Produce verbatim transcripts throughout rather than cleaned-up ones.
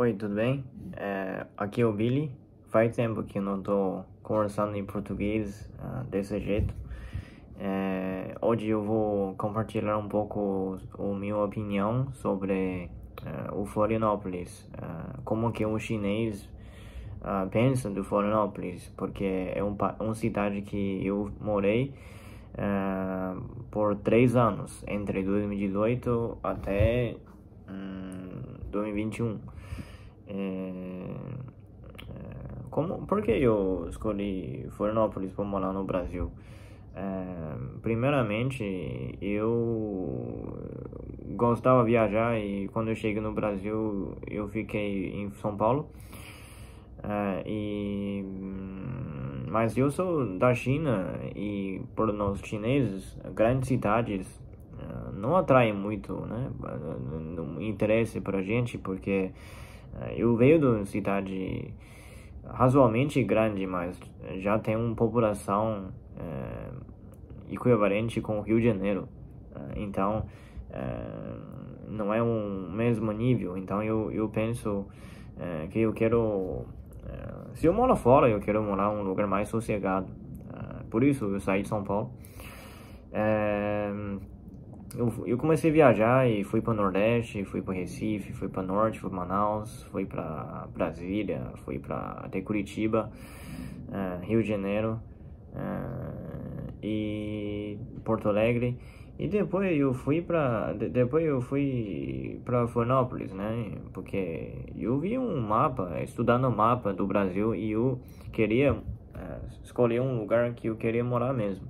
Oi, tudo bem? É, aqui é o Billy. Faz tempo que eu não tô conversando em português ah, desse jeito. É, hoje eu vou compartilhar um pouco a minha opinião sobre ah, o Florianópolis. Ah, como que um chinês ah, pensa do Florianópolis, porque é um, pa- uma cidade que eu morei ah, por três anos, entre dois mil e dezoito até hum, dois mil e vinte e um. É, é, como, por que eu escolhi Florianópolis para morar no Brasil? É, primeiramente, eu gostava de viajar e quando eu cheguei no Brasil, eu fiquei em São Paulo. É, e, mas eu sou da China e por nós chineses, grandes cidades eh, não atraem muito, né, não interesse para a gente, porque eh, eu venho de uma cidade razoavelmente grande, mas já tem uma população eh, equivalente com o Rio de Janeiro. Eh, então, eh, não é um mesmo nível. Então, eu, eu penso eh, que eu quero... eh, se eu moro fora, eu quero morar em um lugar mais sossegado. Eh, por isso, eu saí de São Paulo. Eh, eu, eu comecei a viajar e fui para o Nordeste, fui para Recife, fui para Norte, fui para Manaus, fui para Brasília, fui para até Curitiba, uh, Rio de Janeiro uh, e Porto Alegre. E depois eu fui para de, depois eu fui para Florianópolis, né? Porque eu vi um mapa, estudando o mapa do Brasil e eu queria uh, escolher um lugar que eu queria morar mesmo.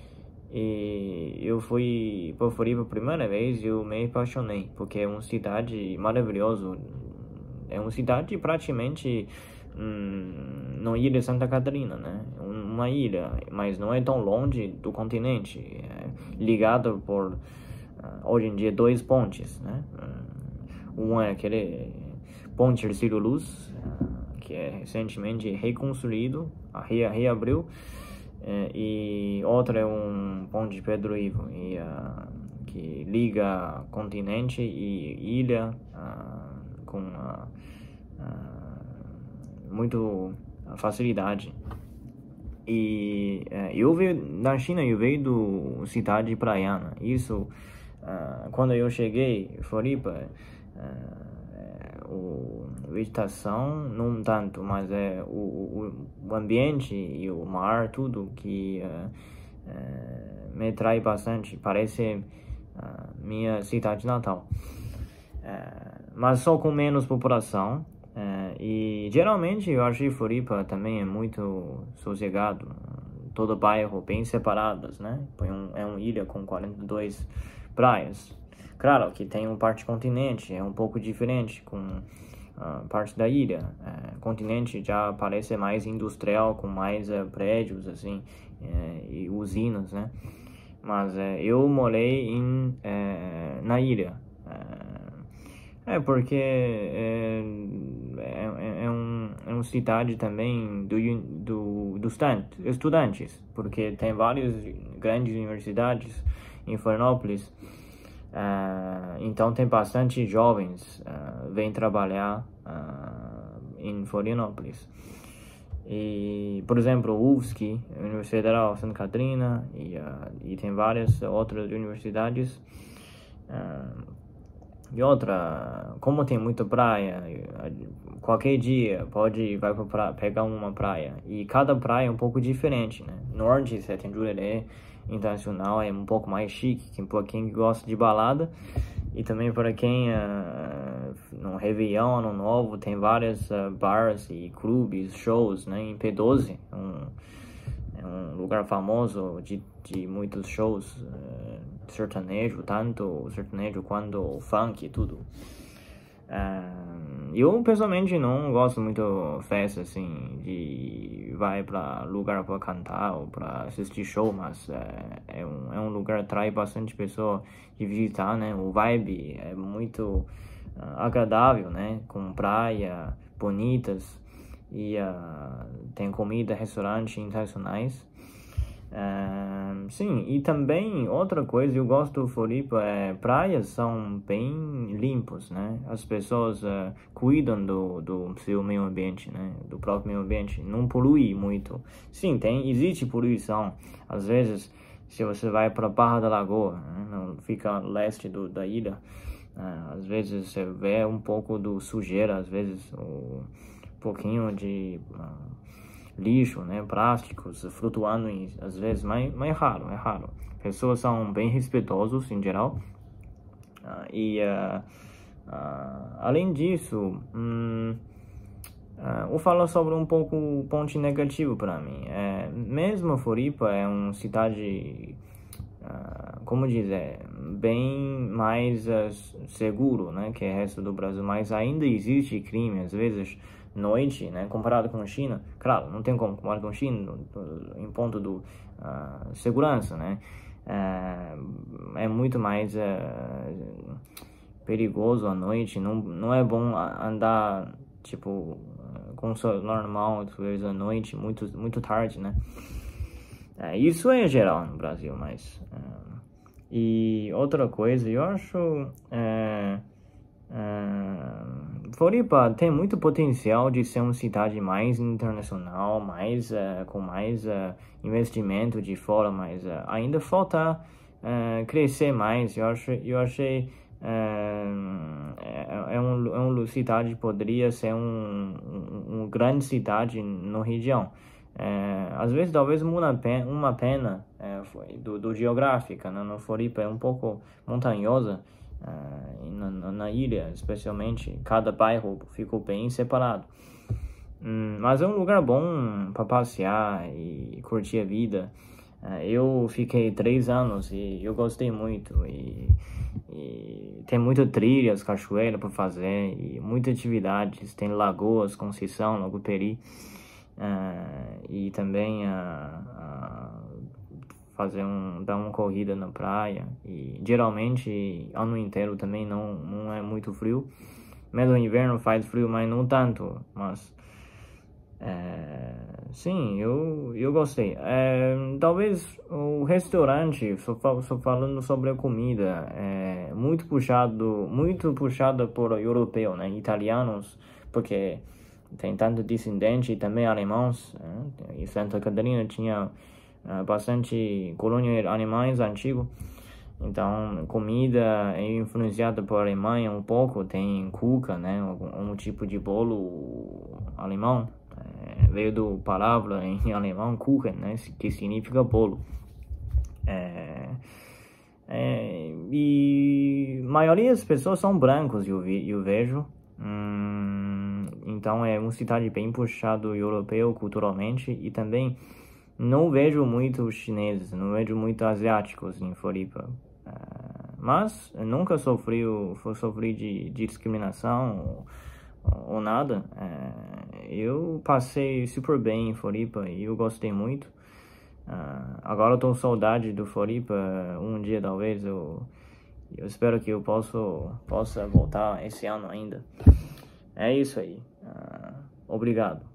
E eu fui para Floripa a primeira vez e eu me apaixonei, porque é uma cidade maravilhosa. É uma cidade praticamente hum, na ilha de Santa Catarina, né? Uma ilha, mas não é tão longe do continente. É ligado por, uh, hoje em dia, dois pontes, né? Um é aquele Ponte Hercílio Luz, uh, que é recentemente reconstruído, re reabriu. É, e outra é um ponte de Pedro Ivo e, uh, que liga continente e ilha uh, com uh, uh, muito facilidade. E uh, eu veio da China, eu veio do cidade praiana. Isso, uh, quando eu cheguei em Floripa, uh, o vegetação não tanto, mas é o, o, o ambiente e o mar, tudo que uh, uh, me atrai bastante. Parece uh, minha cidade natal, uh, mas só com menos população. Uh, e geralmente eu acho que Floripa também é muito sossegado, todo bairro bem separadas, né? É, um, é uma ilha com quarenta e duas praias. Claro que tem uma parte continente, é um pouco diferente com a parte da ilha. É, continente já parece mais industrial, com mais é, prédios, assim, é, e usinas, né? Mas é, eu morei em, é, na ilha. É, é porque é, é, é, um, é uma cidade também do, do, do estudantes, porque tem várias grandes universidades em Florianópolis. Uh, então tem bastante jovens uh, vêm trabalhar uh, em Florianópolis. E, por exemplo, U F S C, Universidade Federal Santa Catarina, e, uh, e tem várias outras universidades. Uh, e outra, como tem muita praia, qualquer dia pode vai pra praia, pegar uma praia. E cada praia é um pouco diferente, né? Norte, você tem Jurerê Internacional, é um pouco mais chique, para quem gosta de balada. E também para quem uh, no Réveillon, Ano Novo, tem várias uh, bars e clubes, shows, né? Em P doze, um, é um lugar famoso de, de muitos shows uh, sertanejo, tanto sertanejo quanto funk e tudo. Uh, eu pessoalmente não gosto muito festa assim, de vai para lugar para cantar ou para assistir show, mas uh, é, um, é um lugar que atrai bastante pessoa de visitar, né? O vibe é muito uh, agradável, né? Com praia bonitas e uh, tem comida, restaurantes internacionais. Uh, sim, e também outra coisa, eu gosto do Floripa, é, praias são bem limpos, né? As pessoas uh, cuidam do, do seu meio ambiente, né? Do próprio meio ambiente, não polui muito. Sim, tem, existe poluição. Às vezes, se você vai para a Barra da Lagoa, né? Não, fica a leste do, da ilha, uh, às vezes você vê um pouco do sujeira, às vezes um pouquinho de... Uh, lixo, né, plásticos flutuando, em, às vezes, mas, mas é raro, é raro. Pessoas são bem respeitosos em geral. Uh, e uh, uh, além disso, um, uh, vou falar sobre um pouco o ponto negativo para mim. É, mesmo Floripa é uma cidade, uh, como dizer, bem mais uh, seguro, né, que o resto do Brasil, mas ainda existe crime, às vezes noite, né, comparado com a China. Claro, não tem como comparar com a China no, no, em ponto do uh, segurança, né, uh, é muito mais uh, perigoso à noite, não, não é bom andar, tipo, com o celular normal, talvez à noite, muito, muito tarde, né, uh, isso é geral no Brasil, mas, uh, e outra coisa, eu acho, uh, Uh, Floripa tem muito potencial de ser uma cidade mais internacional, mais uh, com mais uh, investimento de fora, mas uh, ainda falta uh, crescer mais. Eu acho, eu achei uh, é, é, um, é uma cidade que poderia ser um, um, uma grande cidade na região. Uh, às vezes talvez uma pena, uma pena uh, foi do, do geográfica, né? No Floripa é um pouco montanhosa. Uh, na, na ilha, especialmente, cada bairro ficou bem separado. Hum, mas é um lugar bom para passear e curtir a vida. Uh, eu fiquei três anos e eu gostei muito. E, e tem muitas trilhas, cachoeira para fazer e muitas atividades. Tem lagoas, Conceição, Lago Peri. Uh, e também a uh, uh, fazer um, dar uma corrida na praia, e geralmente ano inteiro também não, não é muito frio, mesmo no inverno faz frio, mas não tanto, mas é, sim, eu, eu gostei. É, talvez o restaurante, só, só falando sobre a comida, é muito puxado, muito puxado por europeu, né, italianos, porque tem tanto descendente e também alemãos, né? Em Santa Catarina tinha Uh, bastante colônia alemães antigo, então comida é influenciada por Alemanha um pouco, tem cuca, né, um, um tipo de bolo alemão, é, veio do palavra em alemão kuchen, né, que significa bolo, é, é, e a maioria das pessoas são brancos, eu, vi, eu vejo, hum, então é uma cidade bem puxado europeu culturalmente, e também não vejo muito chineses, não vejo muito asiáticos em Floripa. Uh, mas nunca sofri, sofri de, de discriminação ou, ou nada. Uh, eu passei super bem em Floripa e eu gostei muito. Uh, agora eu tô com saudade do Floripa. Um dia talvez eu, eu espero que eu possa, possa voltar esse ano ainda. É isso aí. Uh, obrigado.